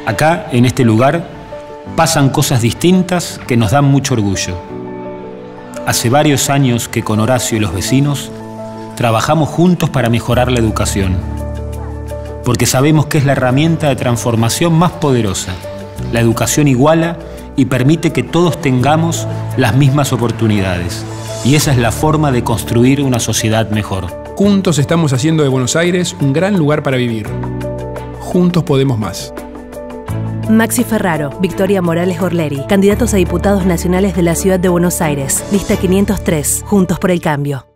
Acá, en este lugar, pasan cosas distintas que nos dan mucho orgullo. Hace varios años que con Horacio y los vecinos trabajamos juntos para mejorar la educación, porque sabemos que es la herramienta de transformación más poderosa. La educación iguala y permite que todos tengamos las mismas oportunidades. Y esa es la forma de construir una sociedad mejor. Juntos estamos haciendo de Buenos Aires un gran lugar para vivir. Juntos podemos más. Maxi Ferraro, Victoria Morales Orleri, candidatos a diputados nacionales de la Ciudad de Buenos Aires. Lista 503, Juntos por el Cambio.